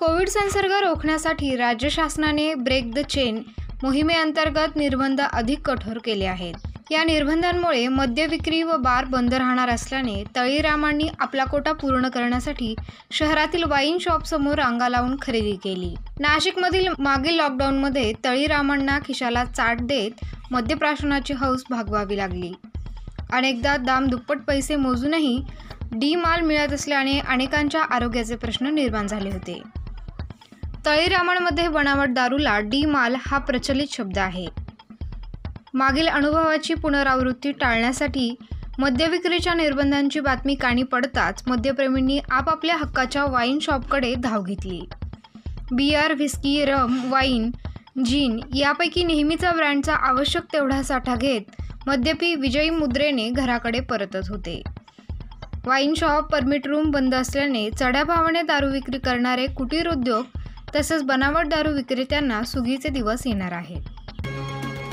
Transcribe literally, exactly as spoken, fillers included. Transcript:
Covid संसर्ग रोखण्यासाठी राज्य शासनाने ब्रेक द चेन मोहिमेअंतर्गत निर्बंध अधिक कठोर केले आहेत. या निर्बंधांमुळे मद्य विक्री व बार बंद राहणार असल्याने तळीरामांनी आपला कोटा पूर्ण करण्यासाठी शहरातील वाईन शॉपसमोर रांगा लावून खरेदी केली. नाशिकमधील मागील लॉकडाऊनमध्ये तळीरामांना खिशाला चाट देत मद्यप्राशनाची हौस भागवावी लागली. अनेकदा दाम दुप्पट पैसे मोजूनही डी माल मिळत असल्याने अनेकांच्या आरोग्याचे प्रश्न निर्माण झाले होते. तळीरामांमध्ये बनावट दारूला डी माल हा प्रचलित शब्द आहे. मागील अनुभवाची पुनरावृत्ती टाळण्यासाठी मद्यविक्रीच्या निर्बंधांची बातमी कानी पडताच मद्यप्रेमींनी आपापल्या हक्काच्या वाईन शॉपकडे धाव घेतली. Beer, whisky, rum, wine, gin यापैकी नेहमीचा ब्रँडचा आवश्यक तेवढा साठा घेत मद्यपी विजयी मुद्रेने घराकडे परतत होते. वाईन शॉप, परमिट रूम बंद असल्याने चढ्या भावाने दारू विक्री करणारे कुटीर उद्योग तसेच बनावट दारू विक्रेत्यांना सुगीचे दिवस येणार आहेत.